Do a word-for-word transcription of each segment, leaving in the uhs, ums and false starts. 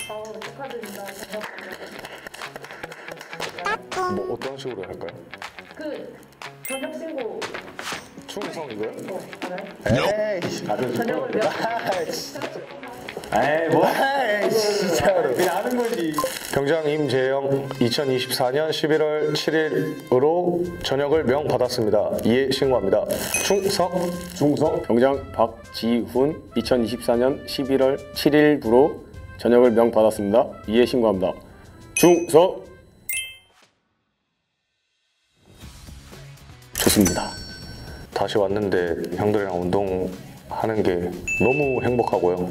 어, 축하드립니다. 반갑습니다. 뭐 어떤 식으로 할까요? 그 전역 신고. 충성이고요? 어, 알아요? 에이 다들 전역을 몇? 에이 뭐 에이 진짜로 그냥 하는 거지. 병장 임재영 이천이십사년 십일월 칠일으로 전역을 명받았습니다. 이에 신고합니다. 충성! 중성 병장 박지훈 이천이십사년 십일월 칠일부로 전역을 명받았습니다. 이에 신고합니다. 중성! 좋습니다. 다시 왔는데 형들이랑 운동하는 게 너무 행복하고요.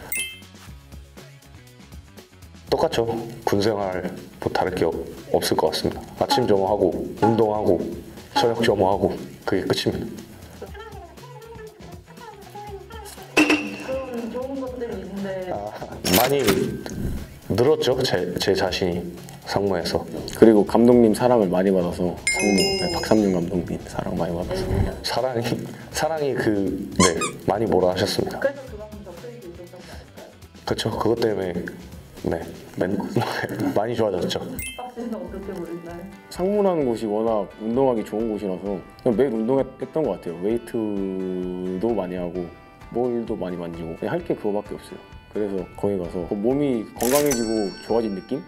똑같죠. 군생활 뭐 다를 게 없을 것 같습니다. 아침 점호하고 운동하고 저녁 점호하고 그게 끝입니다. 그런 좋은 것들이 있는데 많이 늘었죠. 제, 제 자신이 상무에서. 그리고 감독님 사랑을 많이 받아서 상무 네, 박삼윤 감독님 사랑 많이 받아서 사랑이 사랑이 그 네 많이 뭐라 하셨습니다. 그래서 그만큼 더 수익이 있었던 거 아닐까요? 그렇죠. 그것 때문에 네 맨, 많이 좋아졌죠. 박씨는 어떻게 보셨나요? 상무라는 곳이 워낙 운동하기 좋은 곳이라서 그냥 매일 운동했던 것 같아요. 웨이트도 많이 하고 볼도 많이 만지고 할 게 그거밖에 없어요. 그래서 거기 가서 몸이 건강해지고 좋아진 느낌?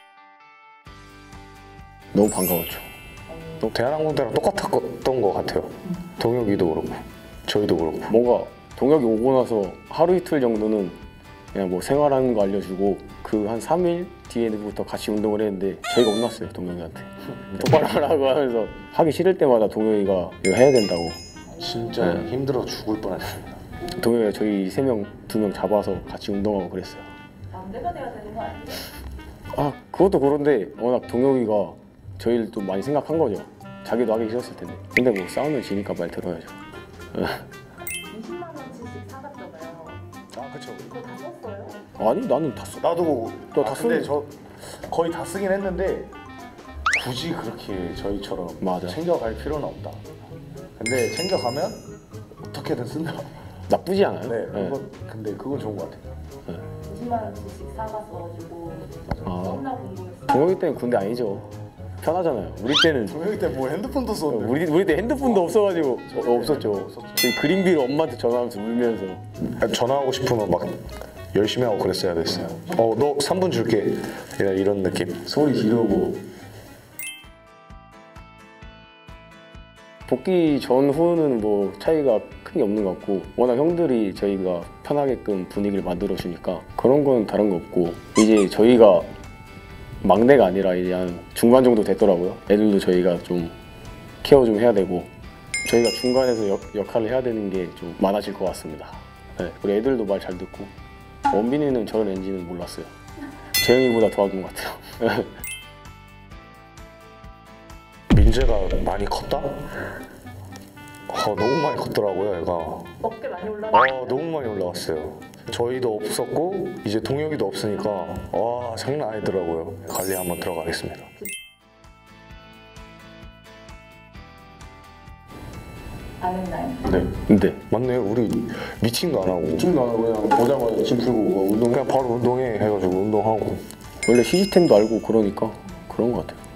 너무 반가웠죠. 대한항공대랑 똑같았던 것 같아요. 동혁이도 그렇고 저희도 그렇고. 뭔가 동혁이 오고 나서 하루 이틀 정도는 그냥 뭐 생활하는 거 알려주고 그 한 삼 일 뒤에부터 같이 운동을 했는데 저희가 혼났어요. 동혁이한테 똑바로 하라고 하면서 하기 싫을 때마다 동혁이가 이거 해야 된다고 진짜 네. 힘들어 죽을 뻔했습니다. 동혁이가 저희 세 명, 두 명 잡아서 같이 운동하고 그랬어요. 안돼가 돼야 되는 거 아니에요? 아 그것도 그런데 워낙 동혁이가 저희를 또 많이 생각한 거죠. 자기도 하기 싫었을 텐데 근데 뭐 싸우면 지니까 말 들어야죠. 이십만 원치씩 사갔잖아요. 아 그렇죠. 그거 다 썼어요? 아니 나는 다 써. 나도 너 아, 다 근데 쓰는- 저 거의 다 쓰긴 했는데 굳이 그렇게 저희처럼 맞아. 챙겨갈 필요는 없다. 근데 챙겨가면 어떻게든 쓴다. 나쁘지 않아요. 네, 그건 근데 그건 좋은 것 같아요. 이십만 원치씩 사가서가지고 아. 썼나 궁금했어요. 동혁이 때는 군대 아니죠. 편하잖아요. 우리 때는 동혁이 때 뭐 핸드폰도 썼는데. 우리 우리 때 핸드폰도 없어가지고 어, 없었죠. 저희 그린비를 엄마한테 전화하면서 울면서 전화하고 싶으면 막 열심히 하고 그랬어야 됐어요. 어, 너 삼 분 줄게. 이런, 이런 느낌. 소리 지르고 복귀 전후는 뭐 차이가 큰 게 없는 것 같고 워낙 형들이 저희가 편하게끔 분위기를 만들어 주니까 그런 건 다른 거 없고 이제 저희가 막내가 아니라 이제 한 중반 정도 됐더라고요. 애들도 저희가 좀 케어 좀 해야 되고 저희가 중간에서 역, 역할을 해야 되는 게 좀 많아질 것 같습니다. 네, 그리고 애들도 말 잘 듣고 원빈이는 저런 엔진은 몰랐어요. 재영이보다 도와준 것 같아요. 민재가 많이 컸다? 어, 너무 많이 컸더라고요, 얘가. 어깨 많이 올라가. 아, 너무 많이 올라왔어요. 저희도 없었고 이제 동혁이도 없으니까 와 장난 아니더라고요. 관리 한번 들어가겠습니다. 안 했나요? 네. 근데 맞네요. 우리 미팅도 안 하고 지금 나는 그냥 보자마자 짐 풀고 운동 그냥 바로 운동해 해가지고 운동하고. 원래 시스템도 알고 그러니까 그런 것 같아요.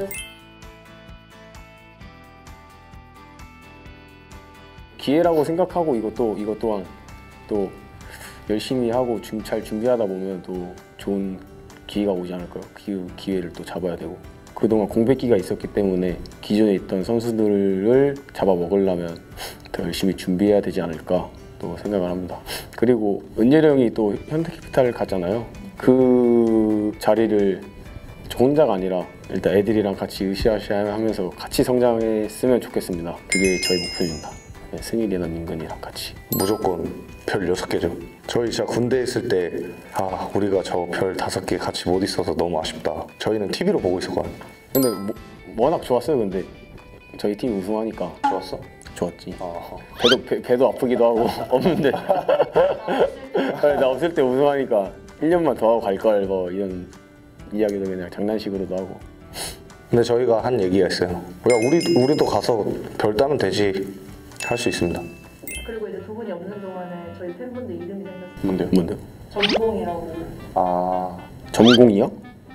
기회라고 생각하고 이것도 이것 또한 또 열심히 하고 준- 잘 준비하다 보면 또 좋은 기회가 오지 않을까요? 그 기회를 또 잡아야 되고 그동안 공백기가 있었기 때문에 기존에 있던 선수들을 잡아먹으려면 더 열심히 준비해야 되지 않을까 또 생각을 합니다. 그리고 은재이 형이 또 현대캐피탈을 갔잖아요. 그 자리를 저 혼자가 아니라 일단 애들이랑 같이 으쌰으쌰 하면서 같이 성장했으면 좋겠습니다. 그게 저희 목표입니다. 네, 승일이나 민근이랑 같이. 무조건 별 여섯 개죠. 저희 진짜 군대에 있을 때 아 우리가 저 별 다섯 개 같이 못 있어서 너무 아쉽다. 저희는 티비로 보고 있었거든요. 근데 뭐, 워낙 좋았어요. 근데 저희 팀이 우승하니까 좋았어? 좋았지. 아, 배도 배, 배도 아프기도 하고 없는데 나 없을 때 우승하니까 일 년만 더 하고 갈걸 뭐 이런 이야기도 그냥 장난식으로도 하고. 근데 저희가 한 얘기가 있어요. 야 우리 우리도 가서 별 따면 되지. 할 수 있습니다. 그리고 이제 두 분이 없는 동안에 저희 팬분들 이름이 생겼어요. 뭔데요? 뭔데요? 전봉이라고. 아 전공이요?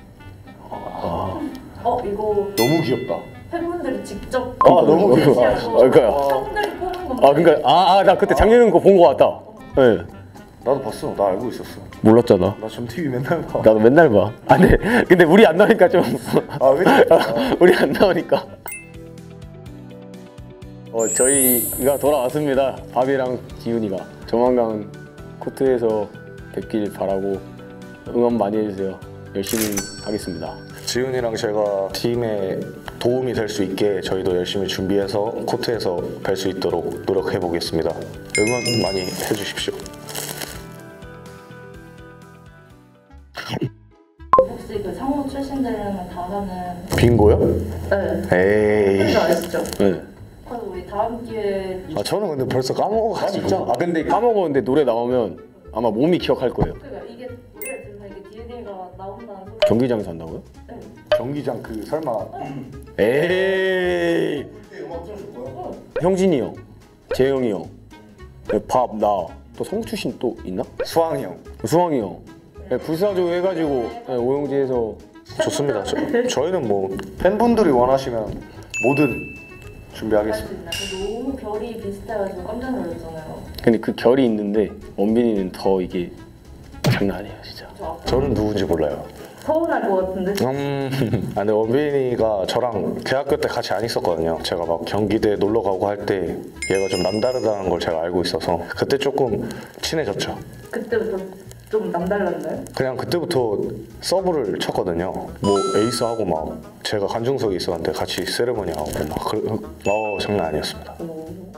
어 이거 너무 귀엽다. 팬분들이 직접 아, 너무 귀여워. 제시하고 아, 그러니까요. 팬분들이 뽑은 건데. 아 그러니까 아 나 그때 작년에 거 본 거 같다. 네. 나도 봤어. 나 알고 있었어. 몰랐잖아. 나 점티비 맨날 봐. 나도 맨날 봐. 아 근데 근데 우리 안 나오니까 좀 아, 그치? 아. 우리 안 나오니까. 어 저희가 돌아왔습니다. 바비랑 지훈이가 조만간 코트에서 뵙길 바라고 응원 많이 해주세요. 열심히 하겠습니다. 지훈이랑 제가 팀에 도움이 될 수 있게 저희도 열심히 준비해서 코트에서 뵐 수 있도록 노력해 보겠습니다. 응원 많이 해주십시오. 혹시 그 상무 출신들은 다 하는 빙고요? 네. 에이. 뭔지 아시죠? 네. 그래서 우리 다음 기회에 아 저는 근데 벌써 까먹어가지고. 아 근데 까먹었는데 노래 나오면 아마 몸이 기억할 거예요. 그러니까 이게 노래 들으면 이게 디엔에이가 나온다는 소리. 경기장에서 한다고요? 네. 경기장 그 설마 에이. 형진이 형, 재영이 형, 네, 밥, 나, 또 성우 출신 또 있나? 수왕이 형. 수왕이 형. 네, 불사조 해가지고 네, 오영지에서 좋습니다. 저, 저희는 뭐 팬분들이 원하시면 뭐든 준비하겠습니다. 할수 있나요? 너무 결이 비슷해가지고 깜짝 놀랐잖아요. 근데 그 결이 있는데 원빈이는 더 이게 장난 아니에요 진짜. 저 앞에 저는 누군지 몰라요. 서운할 것 같은데. 음, 아, 근데 원빈이가 저랑 대학교 때 같이 안 있었거든요. 제가 막 경기대 놀러 가고 할 때 얘가 좀 남다르다는 걸 제가 알고 있어서 그때 조금 친해졌죠. 그때부터 좀 남달랐나요? 그냥 그때부터 서브를 쳤거든요. 뭐 에이스하고 막 제가 관중석에 있었는데 같이 세레머니 하고 막 그, 어, 장난 아니었습니다. 오.